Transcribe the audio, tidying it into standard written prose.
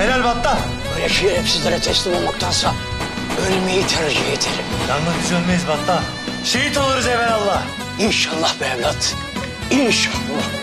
Helal Battal. Böyle şerefsizlere teslim olmaktansa ölmeyi tercih ederim. Yalnız biz ölmeyiz Battal. Şehit oluruz evelallah. İnşallah be evlat. İnşallah.